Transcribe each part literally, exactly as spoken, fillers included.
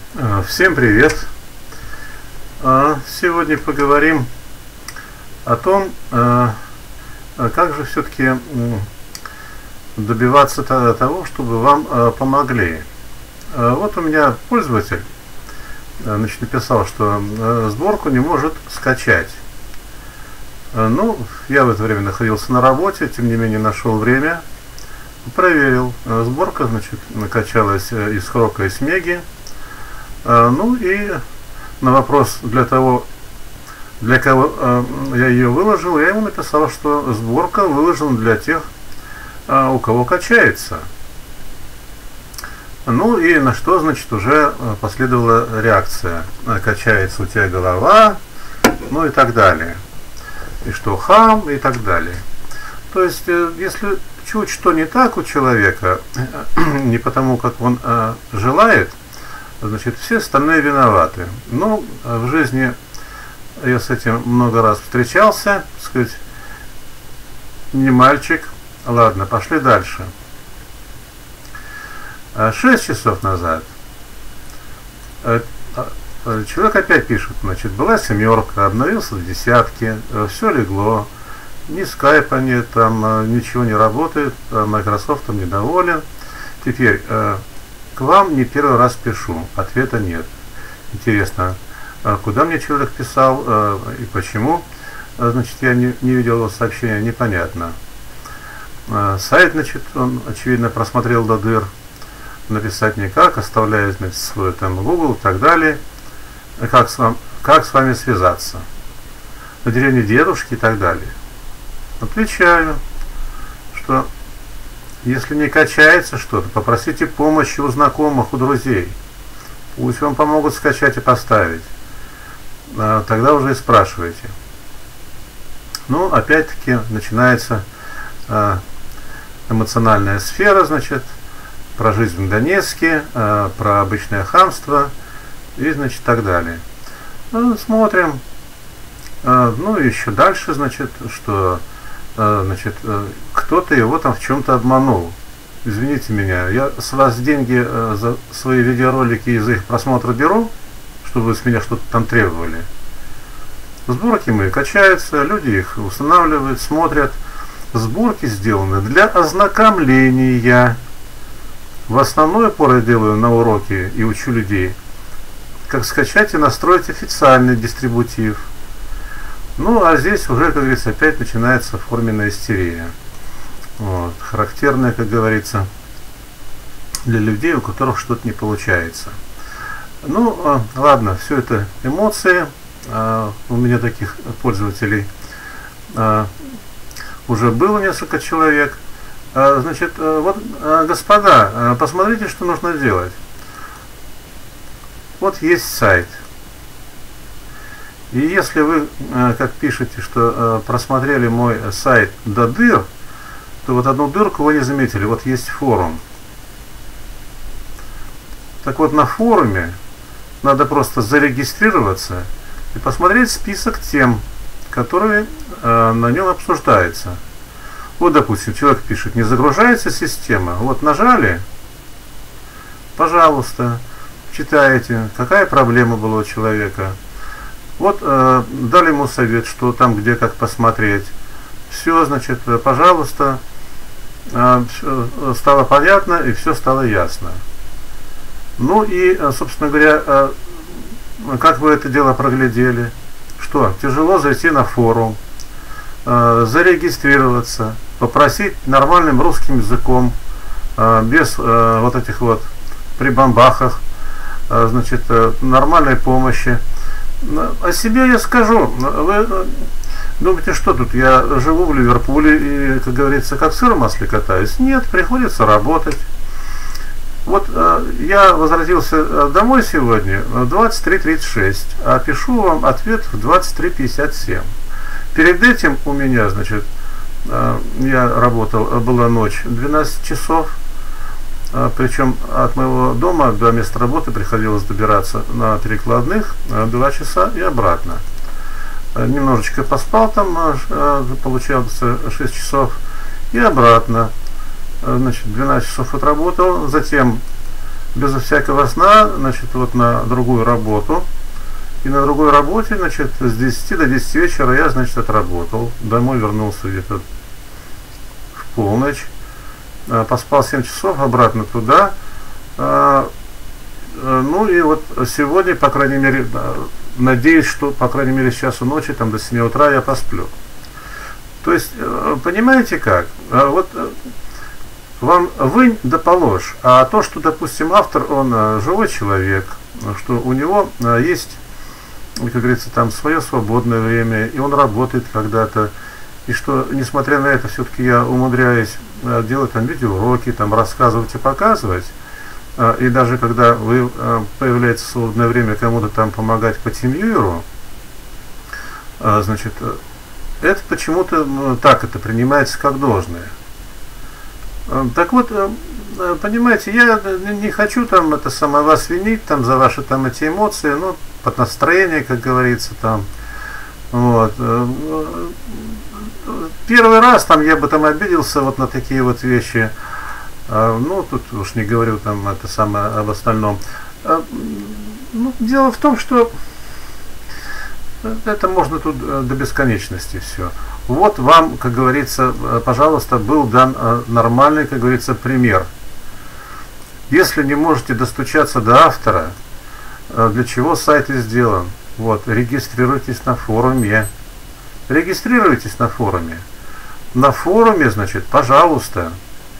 А, Всем привет! А, Сегодня поговорим о том, а, а как же все-таки м, добиваться то- того, чтобы вам а, помогли. А, Вот у меня пользователь а, значит, написал, что а, сборку не может скачать. А, Ну, я в это время находился на работе, тем не менее нашел время, проверил. А, Сборка, значит, накачалась а, из Хрока и Смеги. А, Ну и на вопрос для того, для кого э, я ее выложил, я ему написал, что сборка выложена для тех, э, у кого качается. Ну и на что, значит, уже э, последовала реакция. Э, Качается у тебя голова, ну и так далее. И что хам, и так далее. То есть, э, если чуть что не так у человека, не потому, как он э, желает, значит, все остальные виноваты. Но в жизни я с этим много раз встречался, так сказать, не мальчик. Ладно, пошли дальше. Шесть часов назад человек опять пишет, значит, была семерка, обновился в десятке, все легло, ни скайпа нет, там ничего не работает, Microsoft недоволен. Теперь к вам не первый раз пишу, ответа нет. Интересно, куда мне человек писал и почему? Значит, я не, не видел его сообщения, непонятно. Сайт, значит, он, очевидно, просмотрел до дыр. Написать никак, оставляет, значит, свой там Google и так далее. Как с, вам, как с вами связаться? На деревне дедушки и так далее. Отвечаю, что если не качается что-то, попросите помощи у знакомых, у друзей. Пусть вам помогут скачать и поставить. А, тогда уже и спрашивайте. Ну, опять-таки, начинается а, эмоциональная сфера, значит, про жизнь в Донецке, а, про обычное хамство и, значит, так далее. Ну, смотрим. А, ну, и еще дальше, значит, что... Значит, кто-то его там в чем-то обманул. Извините меня, я с вас деньги за свои видеоролики и за их просмотр беру, чтобы вы с меня что-то там требовали. Сборки мои качаются, люди их устанавливают, смотрят. Сборки сделаны для ознакомления. В основной упор я делаю на уроки и учу людей, как скачать и настроить официальный дистрибутив. Ну, а здесь уже, как говорится, опять начинается форменная истерия. Вот, характерная, как говорится, для людей, у которых что-то не получается. Ну, э, ладно, все это эмоции. Э, у меня таких пользователей э, уже было несколько человек. Э, значит, э, вот, э, господа, э, посмотрите, что нужно делать. Вот есть сайт. И если вы, как пишете, что просмотрели мой сайт до дыр, то вот одну дырку вы не заметили. Вот есть форум. Так вот, на форуме надо просто зарегистрироваться и посмотреть список тем, которые на нем обсуждаются. Вот, допустим, человек пишет, не загружается система. Вот нажали, пожалуйста, читаете, какая проблема была у человека. Вот э, дали ему совет, что там, где, как посмотреть. Все, значит, пожалуйста, э, стало понятно и все стало ясно. Ну и, собственно говоря, э, как вы это дело проглядели? Что, тяжело зайти на форум, э, зарегистрироваться, попросить нормальным русским языком, э, без э, вот этих вот прибамбахах, э, значит, э, нормальной помощи. О себе я скажу. Вы думаете, что тут? Я живу в Ливерпуле и, как говорится, как сыр в масле катаюсь? Нет, приходится работать. Вот э, я возвратился домой сегодня в двадцать три тридцать шесть, а пишу вам ответ в двадцать три пятьдесят семь. Перед этим у меня, значит, э, я работал, была ночь двенадцать часов. Причем от моего дома до места работы приходилось добираться на перекладных два часа и обратно. Немножечко поспал там, получался шесть часов, и обратно. Значит, двенадцать часов отработал, затем безо всякого сна, значит, вот на другую работу. И на другой работе, значит, с десяти до десяти вечера я, значит, отработал. Домой вернулся где-то в полночь. Поспал семь часов, обратно туда. Ну и вот сегодня, по крайней мере, надеюсь, что, по крайней мере, с часу ночи, там, до семи утра я посплю. То есть, понимаете как? Вот вам вынь да положь, а то, что, допустим, автор, он живой человек, что у него есть, как говорится, там свое свободное время, и он работает когда-то, и что, несмотря на это, все-таки я умудряюсь делать там видеоуроки, там рассказывать и показывать, и даже когда вы появляется свободное время кому-то там помогать по TeamViewer, значит, это почему-то ну, так это принимается как должное. Так вот, понимаете, я не хочу там это самое вас винить там за ваши там эти эмоции, ну, под настроение, как говорится, там. Вот. Первый раз там я бы там обиделся вот на такие вот вещи. Ну, тут уж не говорю там это самое об остальном. Ну, дело в том, что это можно тут до бесконечности все. Вот вам, как говорится, пожалуйста, был дан нормальный, как говорится, пример. Если не можете достучаться до автора, для чего сайт и сделан? Вот, регистрируйтесь на форуме. Регистрируйтесь на форуме. На форуме, значит, пожалуйста.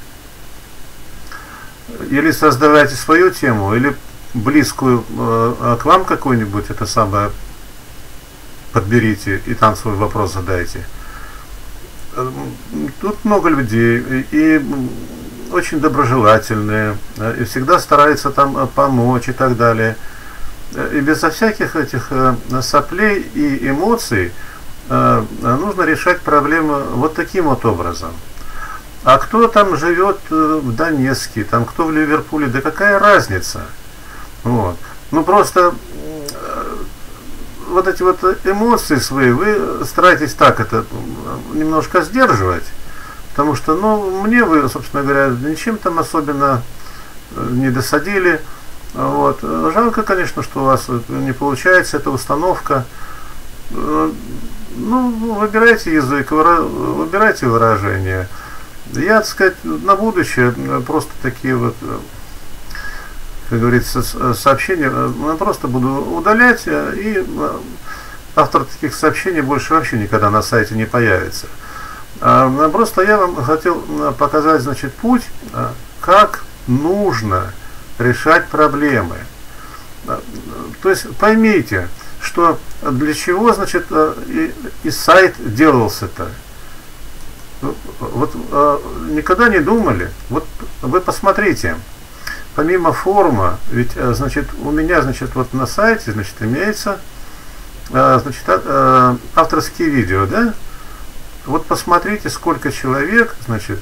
Или создавайте свою тему, или близкую э, к вам какую-нибудь, это самое, подберите и там свой вопрос задайте. Тут много людей и очень доброжелательные, и всегда стараются там помочь и так далее. И безо всяких этих соплей и эмоций нужно решать проблемы вот таким вот образом. А кто там живет в Донецке, там кто в Ливерпуле, да какая разница? Вот. Ну просто вот эти вот эмоции свои вы стараетесь так это немножко сдерживать, потому что, ну, мне вы, собственно говоря, ничем там особенно не досадили. Вот. Жалко, конечно, что у вас не получается эта установка. Ну, выбирайте язык, выбирайте выражение. Я, так сказать, на будущее просто такие вот, как говорится, сообщения просто буду удалять, и автор таких сообщений больше вообще никогда на сайте не появится. Просто я вам хотел показать, значит, путь, как нужно решать проблемы. То есть поймите, что для чего, значит, и, и сайт делался-то. Вот э, никогда не думали. Вот вы посмотрите, помимо форума, ведь, э, значит, у меня, значит, вот на сайте, значит, имеется, э, значит, э, авторские видео, да? Вот посмотрите, сколько человек, значит,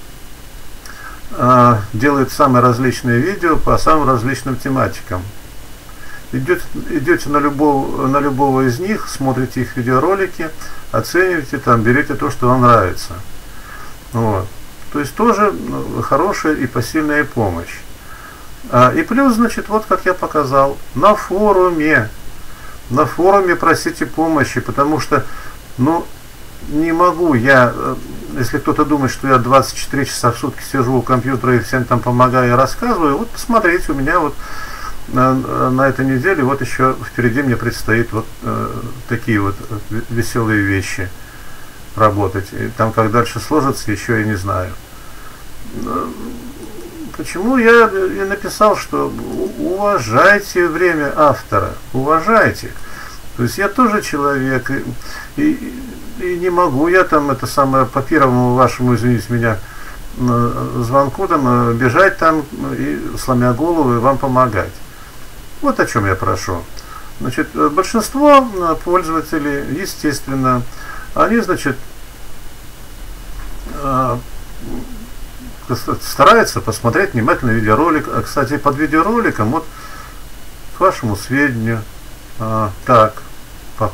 э, делает самые различные видео по самым различным тематикам. Идете, идете на любого, на любого из них, смотрите их видеоролики, оцениваете, там, берете то, что вам нравится. Вот. То есть тоже хорошая и посильная помощь. А, и плюс, значит, вот как я показал, на форуме. На форуме просите помощи, потому что, ну, не могу я, если кто-то думает, что я двадцать четыре часа в сутки сижу у компьютера и всем там помогаю и рассказываю, вот посмотрите, у меня вот На, на этой неделе вот еще впереди мне предстоит вот э, такие вот веселые вещи работать. И там как дальше сложится, еще и не знаю. Почему я и написал, что уважайте время автора, уважайте. То есть я тоже человек, и, и, и не могу я там это самое по первому вашему, извините меня, звонку там бежать там и сломя голову и вам помогать. Вот о чем я прошу. Значит, большинство пользователей, естественно, они, значит, стараются посмотреть внимательно видеоролик. Кстати, под видеороликом, вот, к вашему сведению, так,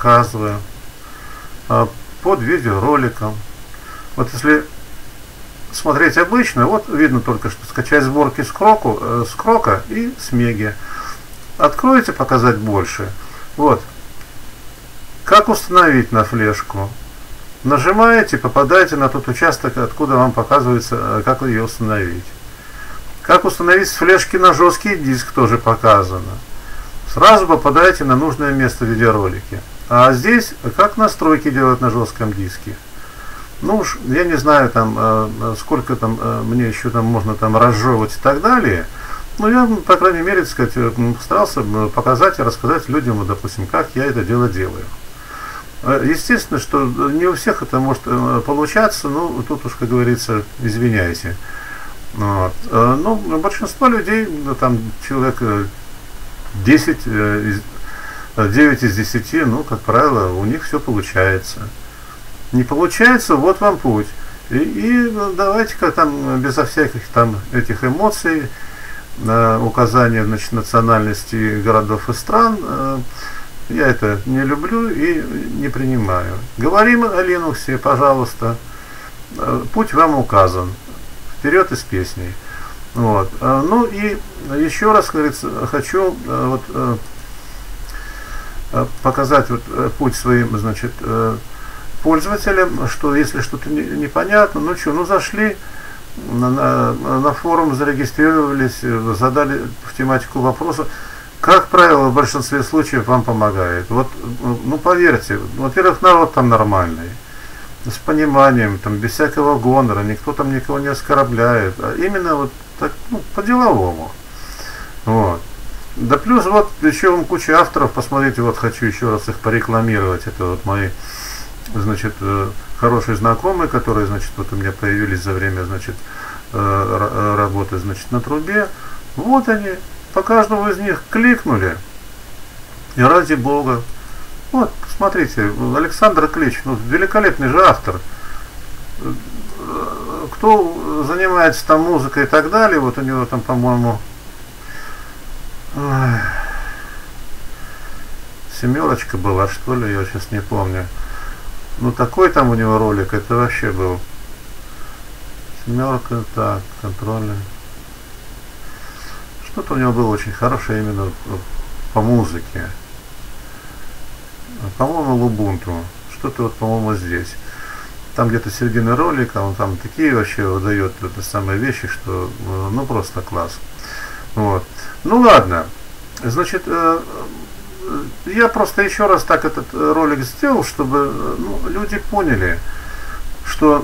показываю, под видеороликом. Вот если смотреть обычно, вот видно только, что скачать сборки с, кроку, э, с крока и с меги. Откроете показать больше. Вот. Как установить на флешку? Нажимаете, попадаете на тот участок, откуда вам показывается, как ее установить. Как установить с флешки на жесткий диск, тоже показано. Сразу попадаете на нужное место в видеоролике. А здесь, как настройки делать на жестком диске. Ну уж, я не знаю, там, э, сколько там э, мне еще там можно там разжевывать и так далее. Но я, по крайней мере, так сказать, старался показать и рассказать людям, допустим, как я это дело делаю. Естественно, что не у всех это может получаться, но тут уж, как говорится, извиняйте. Вот. Но большинство людей, там человек десять, девять из десяти, ну, как правило, у них все получается. Не получается, вот вам путь. И, и давайте-ка там безо всяких там этих эмоций, указания, значит, национальности городов и стран, я это не люблю и не принимаю. Говорим о Linux, пожалуйста. Путь вам указан. Вперед из песней. Вот. Ну и еще раз, говорится, хочу вот, показать вот путь своим, значит, пользователям, что если что-то непонятно, ну что, ну зашли на, на, на форум, зарегистрировались, задали в тематику вопроса. Как правило, в большинстве случаев вам помогает. Вот, ну поверьте, во-первых, народ там нормальный, с пониманием, там, без всякого гонора, никто там никого не оскорбляет, а именно вот так, ну, по-деловому. Вот. Да плюс вот еще вам куча авторов, посмотрите, вот хочу еще раз их порекламировать, это вот мои, значит, хорошие знакомые, которые, значит, вот у меня появились за время, значит, работы, значит, на трубе. Вот они. По каждому из них кликнули, и ради бога. Вот, смотрите, Александр Клич, ну, великолепный же автор. Кто занимается там музыкой и так далее, вот у него там, по-моему, семерочка была, что ли, я сейчас не помню. Ну, такой там у него ролик, это вообще был. Семерка, так, контрольный. Что-то у него было очень хорошее именно по музыке. По-моему, Лубунту. Что-то вот, по-моему, здесь. Там где-то середина ролика, он там такие вообще выдает это самые вещи, что ну просто класс. Вот. Ну ладно. Значит, я просто еще раз так этот ролик сделал, чтобы ну, люди поняли, что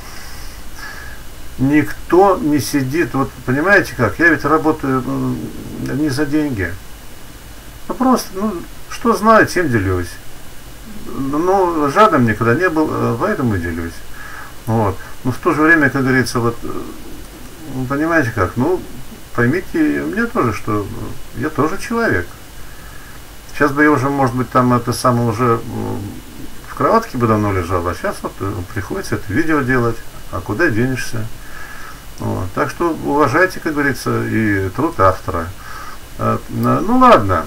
никто не сидит, вот понимаете как, я ведь работаю ну, не за деньги. Ну просто, ну, что знаю, тем делюсь. Ну, жадным никогда не был, поэтому и делюсь. Вот. Но в то же время, как говорится, вот, понимаете как, ну, поймите меня тоже, что я тоже человек. Сейчас бы я уже, может быть, там это самое уже в кроватке бы давно лежал, а сейчас вот приходится это видео делать, а куда денешься? Вот. Так что уважайте, как говорится, и труд автора. Ну ладно.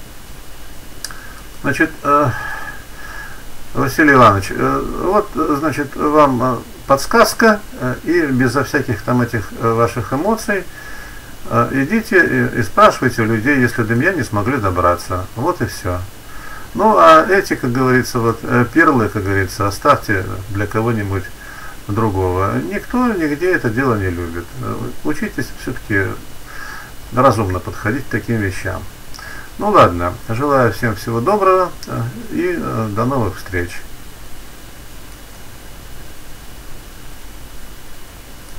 Значит, Василий Иванович, вот, значит, вам подсказка, и безо всяких там этих ваших эмоций идите и спрашивайте у людей, если до меня не смогли добраться. Вот и все. Ну, а эти, как говорится, вот перлы, как говорится, оставьте для кого-нибудь другого. Никто нигде это дело не любит. Учитесь все-таки разумно подходить к таким вещам. Ну ладно, желаю всем всего доброго и до новых встреч.